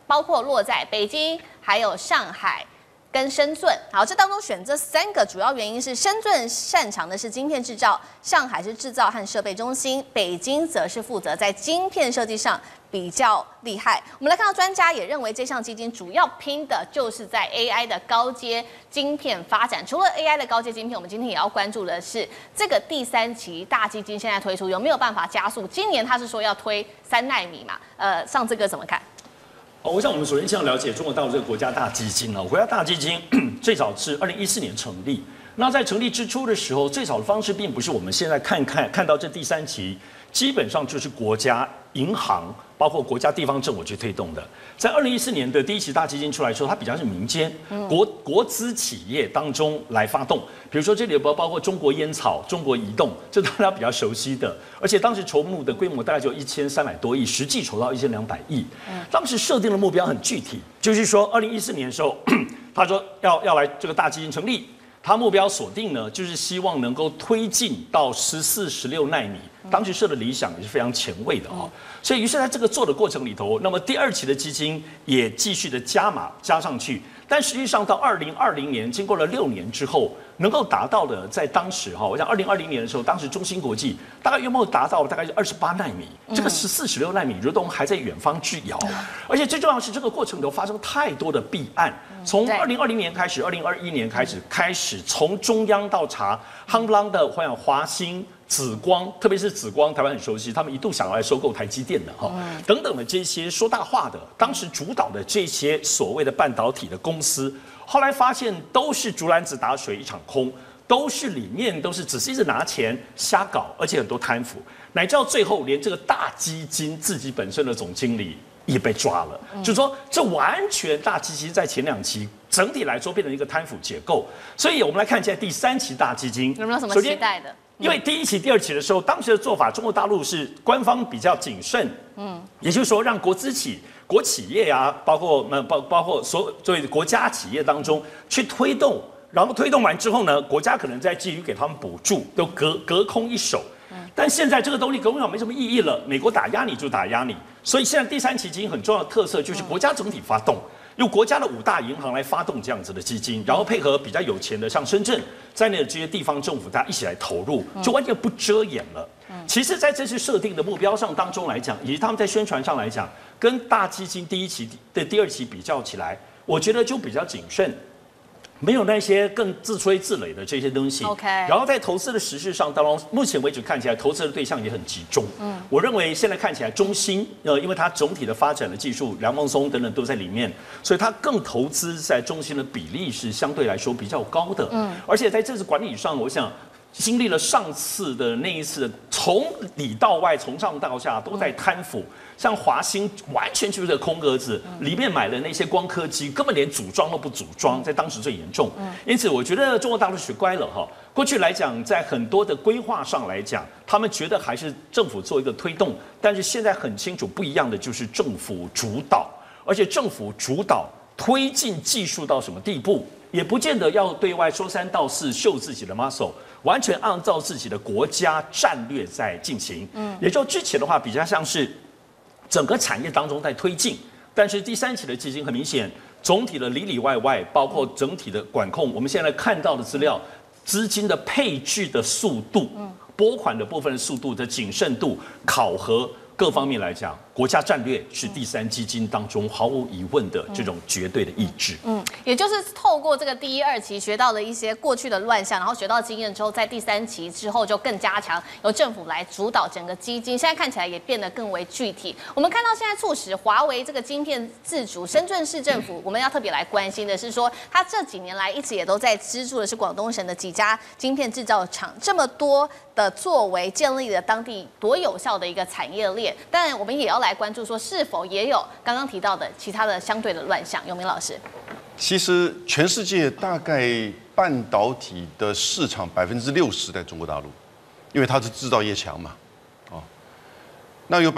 包括落在北京、还有上海跟深圳。好，这当中选这3个主要原因是，深圳擅长的是晶片制造，上海是制造和设备中心，北京则是负责在晶片设计上比较厉害。我们来看到专家也认为，这项基金主要拼的就是在 AI 的高阶晶片发展。除了 AI 的高阶晶片，我们今天也要关注的是这个第3期大基金现在推出有没有办法加速？今年他是说要推3奈米嘛？上这个怎么看？ 我想我们首先先要了解中国大陆这个国家大基金国家大基金最早是2014年成立。那在成立之初的时候，最早的方式并不是我们现在看到这第3期，基本上就是国家银行包括国家地方政府去推动的。在2014年的第1期大基金出来的时候，它比较是民间国资企业当中来发动。比如说这里包括中国烟草、中国移动，这大家比较熟悉的。而且当时筹募的规模大概就1300多亿，实际筹到1200亿。当时设定的目标很具体，就是说2014年的时候，他说要来这个大基金成立。他目标锁定呢，就是希望能够推进到14、16奈米，当时设的理想也是非常前卫的所以于是在这个做的过程里头，那么第2期的基金也继续的加码加上去，但实际上到2020年，经过了6年之后，能够达到的，在当时我想2020年的时候，当时中芯国际大概有没有达到大概是28奈米，这个14、16奈米如同还在远方之遥，而且最重要的是这个过程里头发生太多的弊案，从2020年开始，2021年开始从中央到查夯不啷的华兴、紫光，特别是紫光，台湾很熟悉，他们一度想要来收购台积电的等等的这些说大话的，当时主导的这些所谓的半导体的公司，后来发现都是竹篮子打水一场空，都是里面都是只是一直拿钱瞎搞，而且很多贪腐，乃至到最后连这个大基金自己本身的总经理也被抓了，就是说这完全大基金在前2期整体来说变成一个贪腐结构，所以我们来看现在第3期大基金有没有什么期待的？ 因为第1期、第2期的时候，当时的做法，中国大陆是官方比较谨慎，也就是说让国企业啊，包括所谓国家企业当中去推动，然后推动完之后呢，国家可能再继续给他们补助，都隔空一手。但现在这个东西根本没什么意义了，美国打压你就打压你，所以现在第3期基金很重要的特色就是国家整体发动。用国家的5大银行来发动这样子的基金，然后配合比较有钱的像深圳在内的这些地方政府，大家一起来投入，就完全不遮掩了。其实，在这次设定的目标上当中来讲，以及他们在宣传上来讲，跟大基金第1期的第2期比较起来，我觉得就比较谨慎。没有那些更自吹自擂的这些东西。 OK。 然后在投资的实质上当中，目前为止看起来投资的对象也很集中。我认为现在看起来中芯，因为它总体的发展的技术，梁孟松等等都在里面，所以它更投资在中芯的比例是相对来说比较高的。而且在这次管理上，我想。经历了上次的那一次，从里到外，从上到下都在贪腐。像华兴完全就是个空格子，里面买的那些光刻机根本连组装都不组装，在当时最严重。因此，我觉得中国大陆学乖了哈。过去来讲，在很多的规划上来讲，他们觉得还是政府做一个推动，但是现在很清楚不一样的就是政府主导，而且政府主导推进技术到什么地步，也不见得要对外说3道4秀自己的 muscle。完全按照自己的国家战略在进行，也就之前的话比较像是整个产业当中在推进，但是第3期的基金很明显，总体的里外外，包括整体的管控，我们现在看到的资料，资金的配置的速度，拨款的部分的速度的谨慎度，考核各方面来讲，国家战略是第3基金当中毫无疑问的这种绝对的意志。 也就是透过这个第1、2期学到了一些过去的乱象，然后学到经验之后，在第3期之后就更加强，由政府来主导整个基金。现在看起来也变得更为具体。我们看到现在促使华为这个晶片自主，深圳市政府我们要特别来关心的是说，它这几年来一直也都在资助的是广东省的几家晶片制造厂，这么多的作为建立了当地多有效的一个产业链。但我们也要来关注说，是否也有刚刚提到的其他的相对的乱象？永明老师。 其实全世界大概半导体的市场60%在中国大陆，因为它是制造业强嘛，那有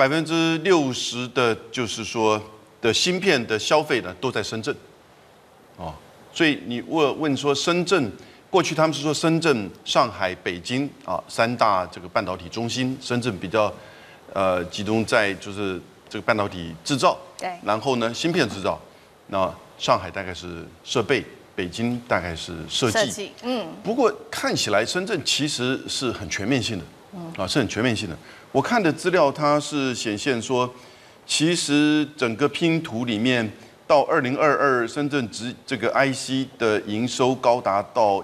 60%的，就是说的芯片的消费呢都在深圳，所以你问说深圳，过去他们是说深圳、上海、北京3大这个半导体中心，深圳比较集中在就是这个半导体制造， 对， 然后呢芯片制造，那上海大概是设备，北京大概是设计，不过看起来深圳其实是很全面性的，是很全面性的。我看的资料它是显现说，其实整个拼图里面到2022，深圳这个 IC 的营收高达到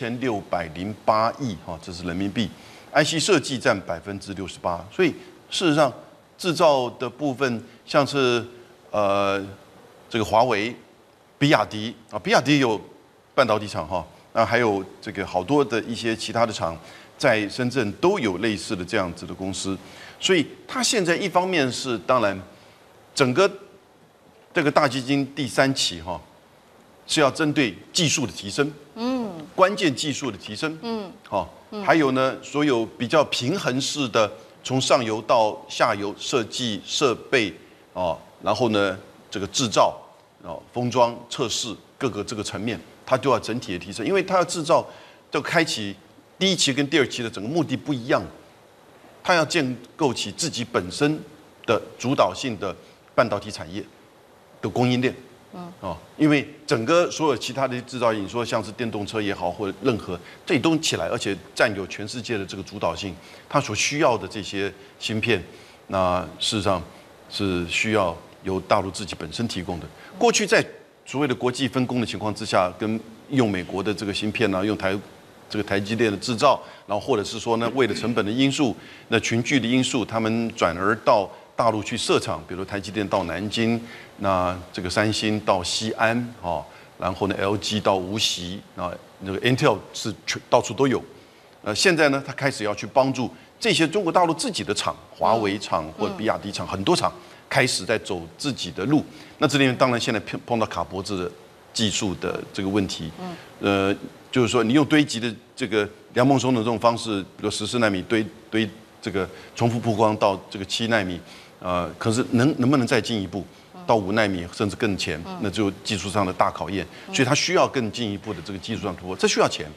1608亿，这是人民币。IC 设计占68%，所以事实上制造的部分，像是这个华为、比亚迪啊，比亚迪有半导体厂哈，那还有这个好多的一些其他的厂，在深圳都有类似的这样子的公司，所以它现在一方面是当然整个这个大基金第3期哈是要针对技术的提升，关键技术的提升，还有呢，所有比较平衡式的，从上游到下游设计设备然后呢，这个制造封装测试各个这个层面，它都要整体的提升，因为它要制造，要开启第1期跟第2期的整个目的不一样，它要建构起自己本身的主导性的半导体产业的供应链。因为整个所有其他的制造业，你说像是电动车也好，或者任何这都起来，而且占有全世界的这个主导性，它所需要的这些芯片，那事实上是需要由大陆自己本身提供的。过去在所谓的国际分工的情况之下，跟用美国的这个芯片呢，用台积电的制造，然后或者是说呢，为了成本的因素，那群聚的因素，他们转而到大陆去设厂，比如台积电到南京，那这个三星到西安然后呢 LG 到无锡，那个 Intel 是到处都有。现在呢，它开始要去帮助这些中国大陆自己的厂，华为厂或者比亚迪厂，很多厂开始在走自己的路。那这里面当然现在碰到卡脖子的技术的这个问题，就是说你用堆积的这个梁孟松的这种方式，比如14奈米堆这个重复曝光到这个7奈米。可是能不能再进一步到5奈米甚至更前，那就技术上的大考验，所以它需要更进一步的这个技术上突破，这需要钱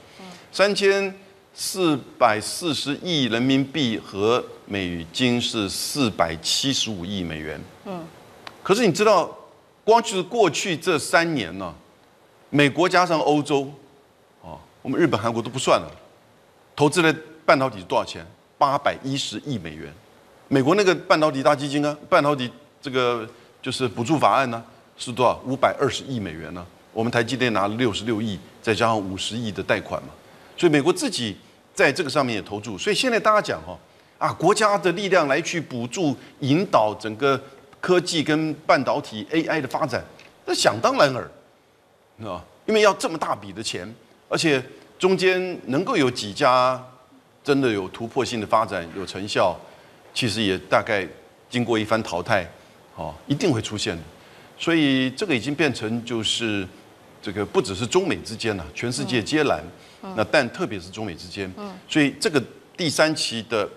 ，3440亿人民币和美金是475亿美元。可是你知道，光就是过去这3年呢，美国加上欧洲，我们日本、韩国都不算了，投资的半导体是多少钱？810亿美元。美国那个半导体大基金啊，半导体这个就是补助法案呢，是多少？520亿美元呢。我们台积电拿了66亿，再加上50亿的贷款嘛，所以美国自己在这个上面也投注。所以现在大家讲国家的力量来去补助、引导整个科技跟半导体 AI 的发展，那想当然尔，因为要这么大笔的钱，而且中间能够有几家真的有突破性的发展、有成效。其实也大概经过一番淘汰，一定会出现的。所以这个已经变成就是这个不只是中美之间了，全世界皆然。那但特别是中美之间，所以这个第3期的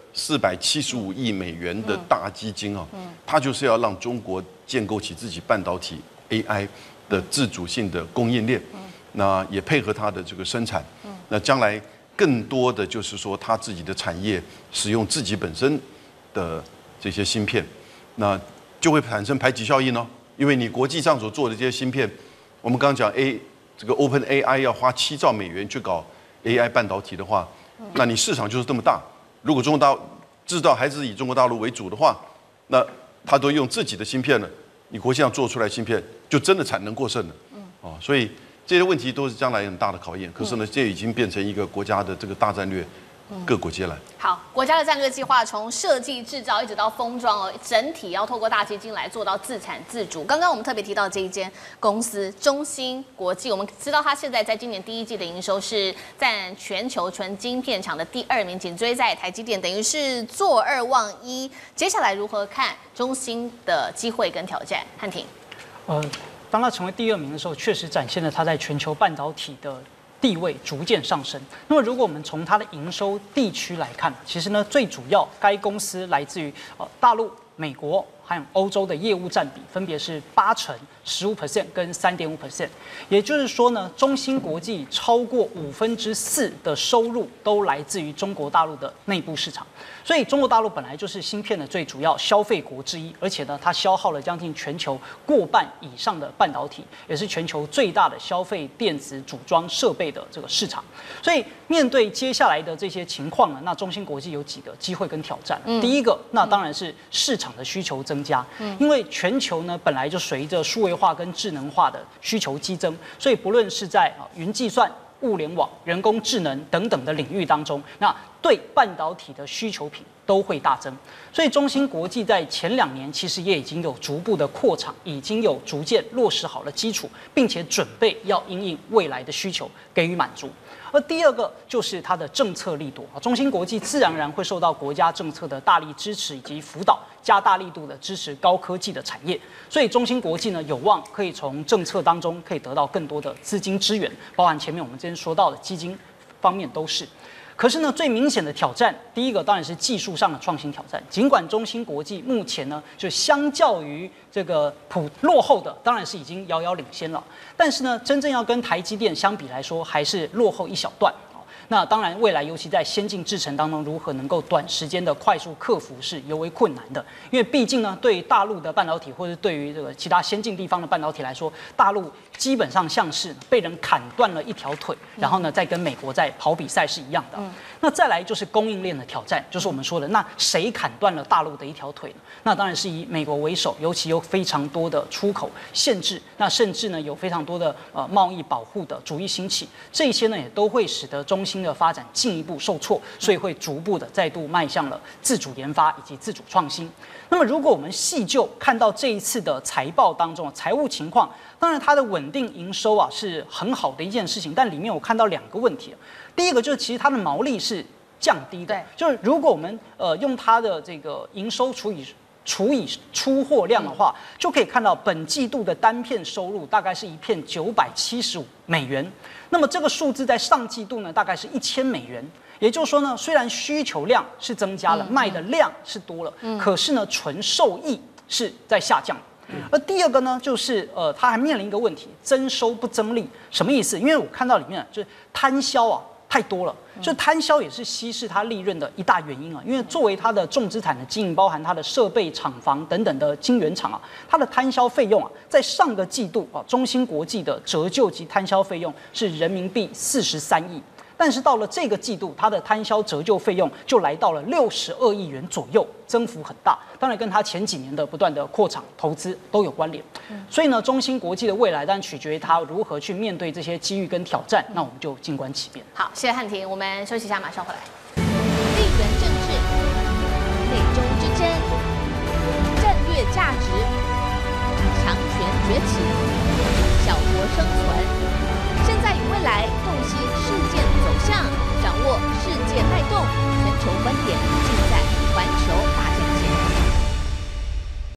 475亿美元的大基金它就是要让中国建构起自己半导体 AI 的自主性的供应链，那也配合它的这个生产。那将来更多的就是说，它自己的产业使用自己本身的这些芯片，那就会产生排挤效应哦。因为你国际上所做的这些芯片，我们刚刚讲这个 OpenAI 要花7兆美元去搞 AI 半导体的话，那你市场就是这么大。如果中国大陆制造还是以中国大陆为主的话，那他都用自己的芯片了，你国际上做出来芯片就真的产能过剩了。所以这些问题都是将来很大的考验。可是呢，这已经变成一个国家的这个大战略。各国皆然。 好，国家的战略计划从设计制造一直到封装整体要透过大基金来做到自产自主。刚刚我们特别提到这一间公司中芯国际，我们知道它现在在今年第1季的营收是占全球纯晶片厂的第2名，紧追在台积电，等于是坐2望1。接下来如何看中芯的机会跟挑战？汉庭， 当它成为第2名的时候，确实展现了它在全球半导体的地位逐渐上升。那么，如果我们从它的营收地区来看，其实呢，最主要该公司来自于大陆、美国， 还有欧洲的业务占比分别是8%、15%跟3.5%。也就是说呢，中芯国际超过4%的收入都来自于中国大陆的内部市场。所以中国大陆本来就是芯片的最主要消费国之一，而且呢，它消耗了将近全球过半以上的半导体，也是全球最大的消费电子组装设备的这个市场。所以面对接下来的这些情况呢，那中芯国际有几个机会跟挑战。第一个，那当然是市场的需求增加，因为全球呢本来就随着数位化跟智能化的需求激增，所以不论是在云计算、物联网、人工智能等等的领域当中，那对半导体的需求品都会大增。所以中芯国际在前2年其实也已经有逐步的扩厂，已经有逐渐落实好了基础，并且准备要因应未来的需求给予满足。而第二个就是它的政策力度中芯国际自然而然会受到国家政策的大力支持以及辅导，加大力度的支持高科技的产业。所以中芯国际呢有望可以从政策当中可以得到更多的资金支援，包含前面我们之前说到的基金方面都是。可是呢，最明显的挑战，第一个当然是技术上的创新挑战。尽管中芯国际目前呢，就相较于这个落后的，当然是已经遥遥领先了。但是呢，真正要跟台积电相比来说，还是落后一小段。那当然，未来尤其在先进制程当中，如何能够短时间的快速克服是尤为困难的。因为毕竟呢，对于大陆的半导体，或者对于这个其他先进地方的半导体来说，大陆基本上像是被人砍断了一条腿，然后呢，再跟美国在跑比赛是一样的。那再来就是供应链的挑战，就是我们说的，那谁砍断了大陆的一条腿呢？那当然是以美国为首，尤其有非常多的出口限制，那甚至呢有非常多的贸易保护的主义兴起，这些呢也都会使得中芯的发展进一步受挫，所以会逐步的再度迈向了自主研发以及自主创新。那么如果我们细究看到这一次的财报当中财务情况，当然它的稳定营收是很好的一件事情，但里面我看到2个问题。第一个就是其实它的毛利是降低的，就是如果我们用它的这个营收除以出货量的话，就可以看到本季度的单片收入大概是一片$975。那么这个数字在上季度呢，大概是$1000。也就是说呢，虽然需求量是增加了，卖的量是多了，可是呢，纯受益是在下降。而第二个呢，就是它还面临一个问题，增收不增利。什么意思？因为我看到里面就是摊销太多了，就摊销也是稀释它利润的一大原因因为作为它的重资产的经营，包含它的设备、厂房等等的晶圆厂它的摊销费用在上个季度中芯国际的折旧及摊销费用是人民币43亿。但是到了这个季度，它的摊销折旧费用就来到了62亿元左右，增幅很大。当然跟它前几年的不断的扩厂投资都有关联。所以呢，中芯国际的未来当然取决于它如何去面对这些机遇跟挑战。那我们就静观其变。 好，谢谢汉庭，我们休息一下，马上回来。地缘政治、美中之争、战略价值、强权崛起、小国生存，现在与未来洞悉事件